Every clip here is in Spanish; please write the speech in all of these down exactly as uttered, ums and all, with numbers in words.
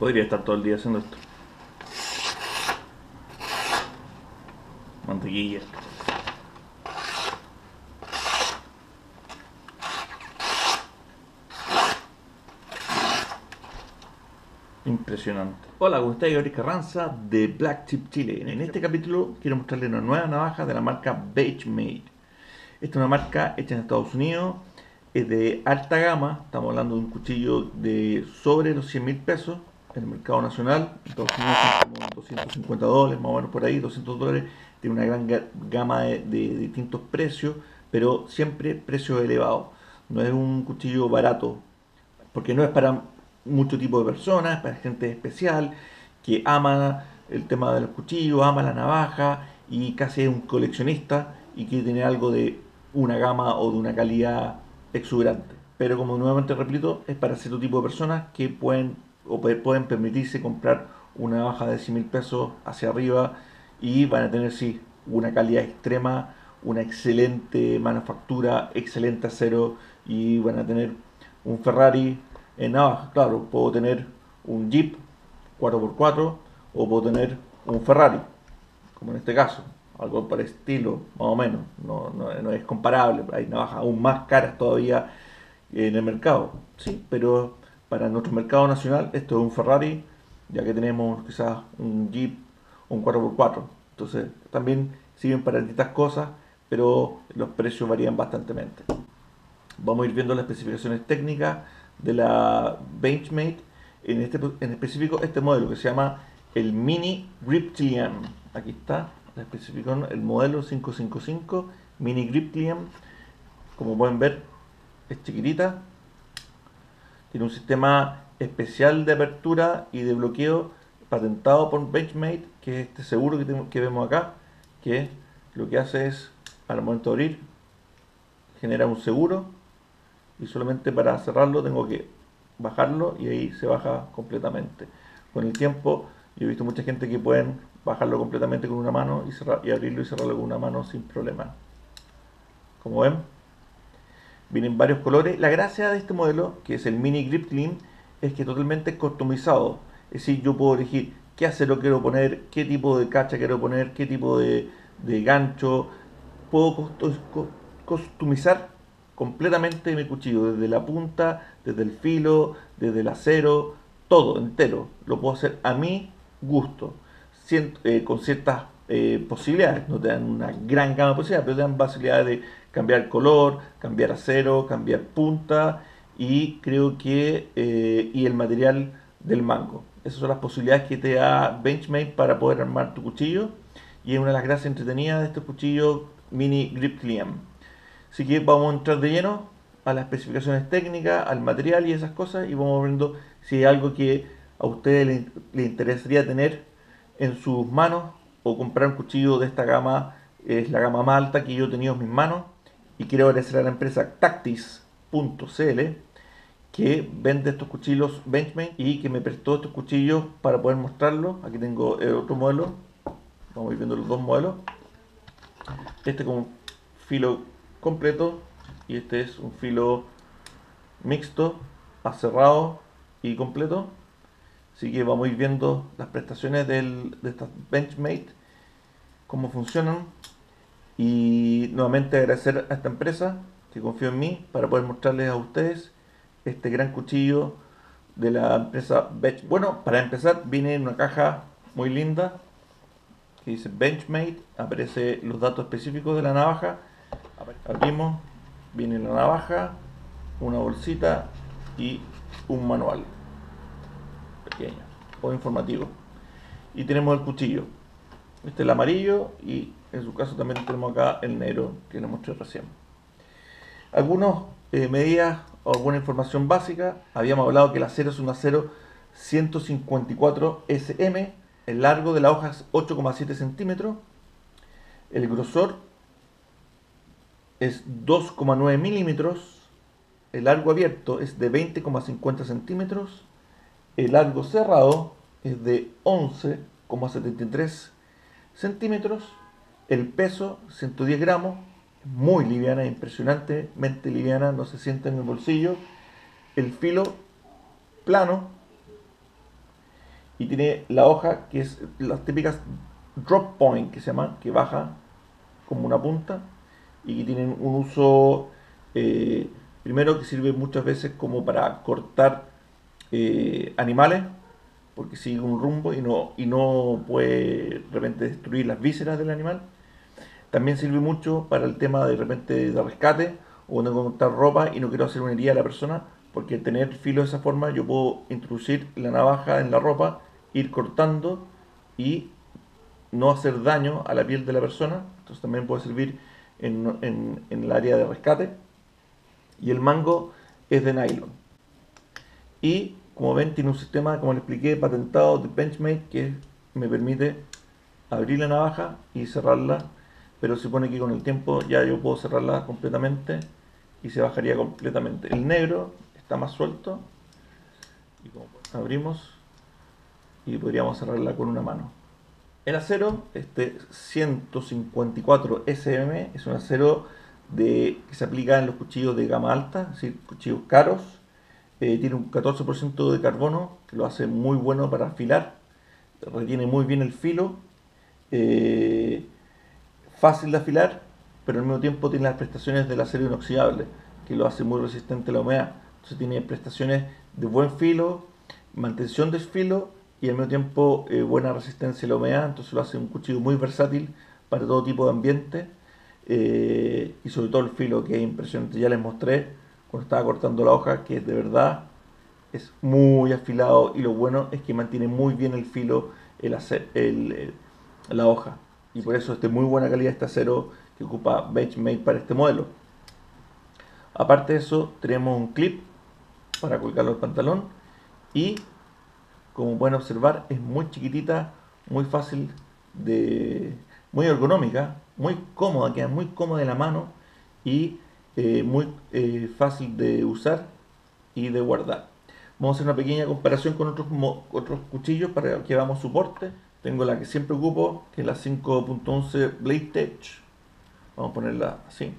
Podría estar todo el día haciendo esto. Mantequilla. Impresionante. Hola, ¿cómo estáis? Gabriel Carranza de Black Tip Chile. En este capítulo quiero mostrarles una nueva navaja de la marca Benchmade. Esta es una marca hecha en Estados Unidos, es de alta gama. Estamos hablando de un cuchillo de sobre los cien mil pesos en el mercado nacional. En Estados Unidos son como doscientos cincuenta dólares, más o menos por ahí, doscientos dólares. Tiene una gran gama de, de, de distintos precios, pero siempre precios elevados. No es un cuchillo barato, porque no es para mucho tipo de personas, para gente especial que ama el tema de los cuchillos, ama la navaja y casi es un coleccionista y quiere tener algo de una gama o de una calidad exuberante. Pero como nuevamente repito, es para cierto tipo de personas que pueden o pueden permitirse comprar una navaja de cien mil pesos hacia arriba y van a tener sí una calidad extrema, una excelente manufactura, excelente acero y van a tener un Ferrari en navaja. Claro, puedo tener un Jeep cuatro por cuatro o puedo tener un Ferrari, como en este caso, algo para estilo, más o menos. No, no, no es comparable, hay navajas aún más caras todavía en el mercado, sí, pero para nuestro mercado nacional esto es un Ferrari, ya que tenemos quizás un Jeep o un cuatro por cuatro. Entonces también sirven para distintas cosas, pero los precios varían bastante. Vamos a ir viendo las especificaciones técnicas de la Benchmade, en, este, en específico este modelo que se llama el Mini Griptilian. Aquí está la especificación, el modelo quinientos cincuenta y cinco Mini Griptilian. Como pueden ver, es chiquitita, tiene un sistema especial de apertura y de bloqueo patentado por Benchmade, que es este seguro que, tenemos, que vemos acá, que lo que hace es, al momento de abrir, genera un seguro y solamente para cerrarlo tengo que bajarlo y ahí se baja completamente. Con el tiempo yo he visto mucha gente que pueden bajarlo completamente con una mano y, cerrar, y abrirlo y cerrarlo con una mano sin problema. Como ven, vienen varios colores. La gracia de este modelo, que es el Mini Grip Clean, es que es totalmente customizado. Es decir, yo puedo elegir qué acero quiero poner, qué tipo de cacha quiero poner, qué tipo de, de gancho. Puedo customizar completamente mi cuchillo, desde la punta, desde el filo, desde el acero, todo entero. Lo puedo hacer a mi gusto, Cient, eh, con ciertas eh, posibilidades. No te dan una gran gama de posibilidades, pero te dan posibilidades de cambiar color, cambiar acero, cambiar punta y creo que eh, y el material del mango. Esas son las posibilidades que te da Benchmade para poder armar tu cuchillo y es una de las gracias entretenidas de estos cuchillos Mini Grip Clean. Así que vamos a entrar de lleno a las especificaciones técnicas, al material y esas cosas y vamos viendo si hay algo que a ustedes les, les interesaría tener en sus manos o comprar un cuchillo de esta gama. Es la gama más alta que yo he tenido en mis manos y quiero agradecer a la empresa Tactis punto cl que vende estos cuchillos Benchmade y que me prestó estos cuchillos para poder mostrarlos. Aquí tengo el otro modelo, vamos a ir viendo los dos modelos. Este con filo completo y este es un filo mixto, aserrado y completo. Así que vamos a ir viendo las prestaciones del, de estas Benchmade, cómo funcionan y nuevamente agradecer a esta empresa que confió en mí para poder mostrarles a ustedes este gran cuchillo de la empresa Bench. Bueno, para empezar viene en una caja muy linda que dice Benchmade, aparece los datos específicos de la navaja. Abrimos, viene la navaja, una bolsita y un manual pequeño o informativo. Y tenemos el cuchillo. Este es el amarillo y en su caso también tenemos acá el negro que les mostré recién. Algunas eh, medidas o alguna información básica. Habíamos hablado que el acero es un acero ciento cincuenta y cuatro ese eme, el largo de la hoja es ocho coma siete centímetros, el grosor es dos coma nueve milímetros, el largo abierto es de veinte coma cincuenta centímetros, el largo cerrado es de once coma setenta y tres centímetros, el peso ciento diez gramos, muy liviana, impresionantemente liviana, no se siente en el bolsillo, el filo plano y tiene la hoja que es las típicas drop point que se llama, que baja como una punta y que tienen un uso eh, primero que sirve muchas veces como para cortar eh, animales porque sigue un rumbo y no, y no puede de repente destruir las vísceras del animal. También sirve mucho para el tema de repente de rescate o no cortar ropa y no quiero hacer una herida a la persona, porque al tener filo de esa forma yo puedo introducir la navaja en la ropa, ir cortando y no hacer daño a la piel de la persona. Entonces también puede servir en, en, en el área de rescate. Y el mango es de nylon. Y como ven tiene un sistema, como les expliqué, patentado de Benchmade que me permite abrir la navaja y cerrarla, pero se supone que con el tiempo ya yo puedo cerrarla completamente y se bajaría completamente. El negro está más suelto y como abrimos y podríamos cerrarla con una mano. El acero, este ciento cincuenta y cuatro S M, es un acero de, que se aplica en los cuchillos de gama alta, es decir, cuchillos caros. Eh, tiene un catorce por ciento de carbono, que lo hace muy bueno para afilar, retiene muy bien el filo, eh, fácil de afilar, pero al mismo tiempo tiene las prestaciones del acero inoxidable, que lo hace muy resistente a la humedad. Entonces tiene prestaciones de buen filo, mantención del filo y al mismo tiempo eh, buena resistencia a la humedad. Entonces lo hace un cuchillo muy versátil para todo tipo de ambiente, eh, y sobre todo el filo, que es impresionante. Ya les mostré cuando estaba cortando la hoja que de verdad es muy afilado, y lo bueno es que mantiene muy bien el filo, el acer, el, el, la hoja, y por eso es de muy buena calidad este acero que ocupa Benchmade para este modelo. Aparte de eso tenemos un clip para colgarlo al pantalón y como pueden observar es muy chiquitita, muy fácil de, muy ergonómica, muy cómoda, queda muy cómoda en la mano y eh, muy eh, fácil de usar y de guardar. Vamos a hacer una pequeña comparación con otros, otros cuchillos para que veamos su porte. Tengo la que siempre ocupo, que es la cinco punto once Blade Tech. Vamos a ponerla así.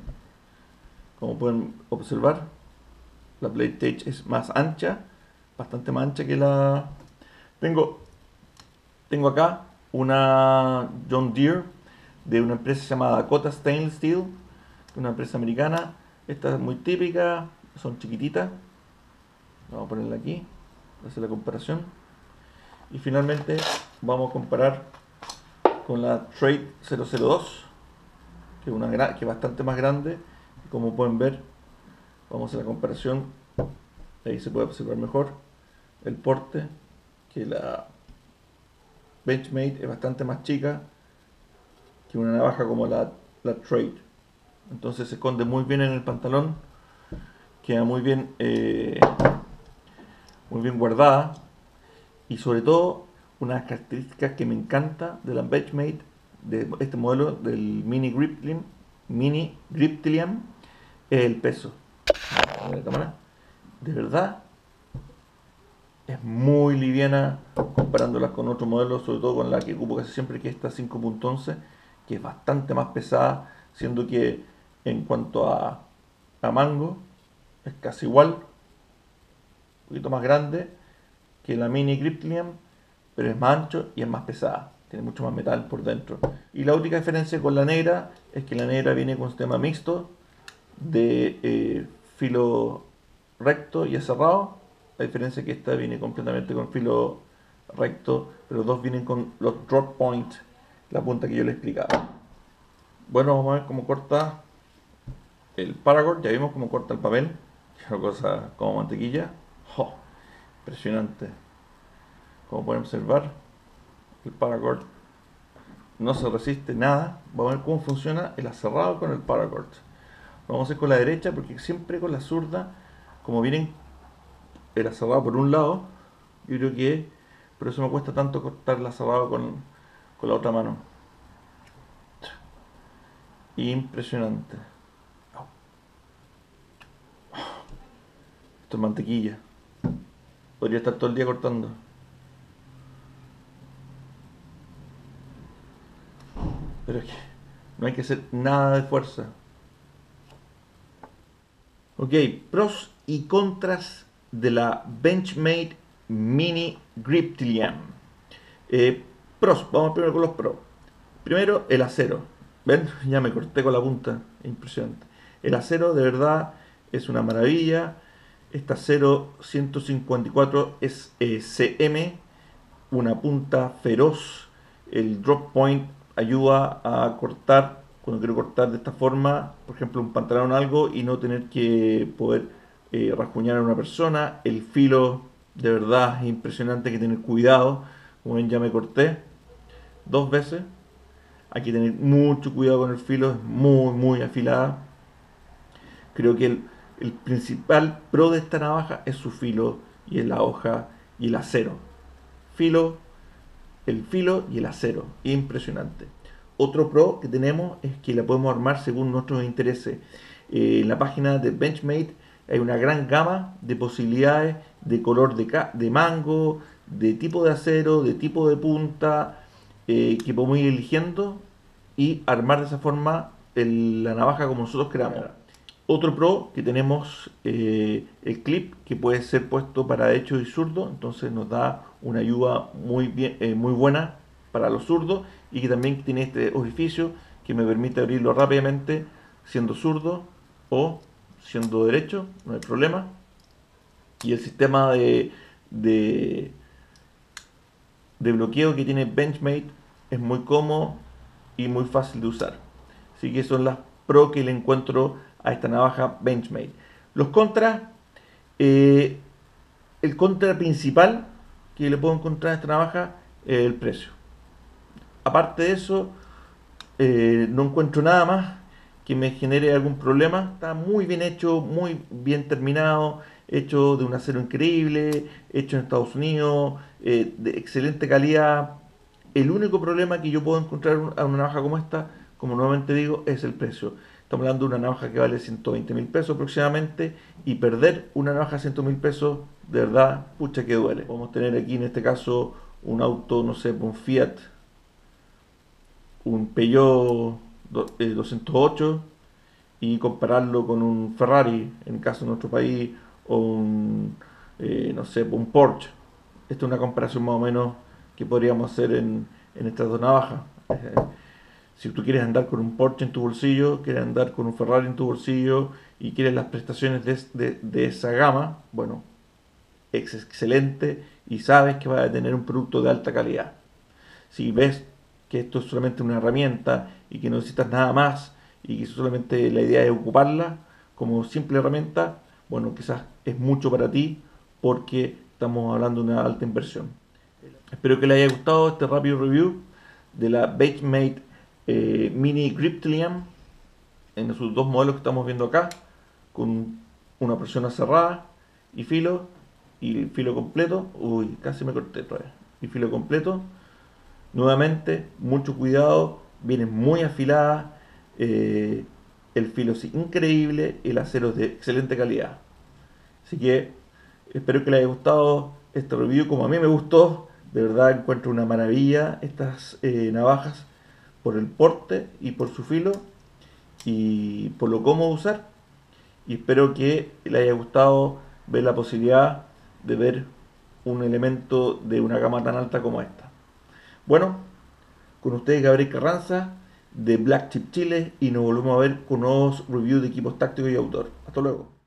Como pueden observar, la Blade Tech es más ancha, bastante más ancha que la... Tengo, tengo acá una John Deere de una empresa llamada Dakota Stainless Steel, una empresa americana. Esta es muy típica, son chiquititas. Vamos a ponerla aquí, hacer la comparación. Y finalmente vamos a comparar con la Trade cero cero dos, que es, una, que es bastante más grande. Y como pueden ver, vamos a hacer la comparación. Ahí se puede observar mejor el porte, que la Benchmade es bastante más chica que una navaja como la, la Trade. Entonces se esconde muy bien en el pantalón, queda muy bien, eh, muy bien guardada. Y sobre todo, una de las características que me encanta de la Benchmade, de este modelo del Mini Griptilian, Mini Griptilian, es el peso. A ver la cámara. De verdad, es muy liviana comparándolas con otros modelos, sobre todo con la que ocupo casi siempre, que es esta cinco punto once, que es bastante más pesada, siendo que en cuanto a, a mango, es casi igual, un poquito más grande que la Mini Griptilian, pero es más ancho y es más pesada, tiene mucho más metal por dentro. Y la única diferencia con la negra es que la negra viene con un sistema mixto de eh, filo recto y aserrado, a diferencia que esta viene completamente con filo recto, pero dos vienen con los drop point, la punta que yo les explicaba. Bueno, vamos a ver cómo corta el paracord. Ya vimos cómo corta el papel, que es una cosa como mantequilla. ¡Oh! Impresionante. Como pueden observar, el paracord no se resiste nada. Vamos a ver cómo funciona el aserrado con el paracord. Lo vamos a hacer con la derecha, porque siempre con la zurda, como vienen el aserrado por un lado, yo creo que por eso me cuesta tanto cortar el aserrado con, con la otra mano. Impresionante. Esto es mantequilla. Podría estar todo el día cortando. Pero es que no hay que hacer nada de fuerza. Ok, pros y contras de la Benchmade Mini Grip Tilian. Eh, pros, vamos primero con los pros. Primero, el acero. ¿Ven? Ya me corté con la punta. Impresionante. El acero de verdad es una maravilla. Este acero ciento cincuenta y cuatro es eh, C M, una punta feroz. El drop point ayuda a cortar, cuando quiero cortar de esta forma, por ejemplo, un pantalón o algo, y no tener que poder eh, rasguñar a una persona. El filo de verdad es impresionante, hay que tener cuidado. Como ven, ya me corté dos veces. Hay que tener mucho cuidado con el filo, es muy, muy afilada. Creo que el, el principal pro de esta navaja es su filo y es la hoja y el acero. Filo, el filo y el acero, impresionante. Otro pro que tenemos es que la podemos armar según nuestros intereses. Eh, en la página de Benchmade hay una gran gama de posibilidades de color de, de mango, de tipo de acero, de tipo de punta, eh, que podemos ir eligiendo y armar de esa forma el, la navaja como nosotros queramos. Otro pro que tenemos, eh, el clip que puede ser puesto para derechos y zurdos, entonces nos da una ayuda muy, bien, eh, muy buena para los zurdos, y que también tiene este orificio que me permite abrirlo rápidamente siendo zurdo o siendo derecho, no hay problema. Y el sistema de, de, de bloqueo que tiene Benchmade es muy cómodo y muy fácil de usar. Así que son las pros que le encuentro a esta navaja Benchmade. Los contras, eh, el contra principal que le puedo encontrar a esta navaja es el precio. Aparte de eso, eh, no encuentro nada más que me genere algún problema. Está muy bien hecho, muy bien terminado, hecho de un acero increíble, hecho en Estados Unidos, eh, de excelente calidad. El único problema que yo puedo encontrar a una navaja como esta, como nuevamente digo, es el precio. Estamos hablando de una navaja que vale ciento veinte mil pesos aproximadamente, y perder una navaja de cien mil pesos, de verdad, pucha que duele. Podemos tener aquí en este caso un auto, no sé, un Fiat, un Peugeot doscientos ocho, y compararlo con un Ferrari, en el caso de nuestro país, o un, eh, no sé, un Porsche. Esta es una comparación más o menos que podríamos hacer en, en estas dos navajas. Eh, si tú quieres andar con un Porsche en tu bolsillo, quieres andar con un Ferrari en tu bolsillo y quieres las prestaciones de, de, de esa gama, bueno, es excelente y sabes que vas a tener un producto de alta calidad. Si ves que esto es solamente una herramienta y que no necesitas nada más y que solamente la idea es ocuparla como simple herramienta, bueno, quizás es mucho para ti porque estamos hablando de una alta inversión. Espero que les haya gustado este rápido review de la Benchmade eh, Mini Grip Tilian en sus dos modelos que estamos viendo acá, con una persona cerrada y filo, y filo completo. Uy, casi me corté otra vez. Y filo completo. Nuevamente, mucho cuidado, viene muy afilada, eh, el filo es increíble, el acero es de excelente calidad. Así que espero que les haya gustado este review como a mí me gustó. De verdad encuentro una maravilla estas eh, navajas, por el porte y por su filo y por lo cómodo de usar. Y espero que les haya gustado ver la posibilidad de ver un elemento de una gama tan alta como esta. Bueno, con ustedes Gabriel Carranza de Black Chip Chile, y nos volvemos a ver con nuevos reviews de equipos tácticos y outdoor. Hasta luego.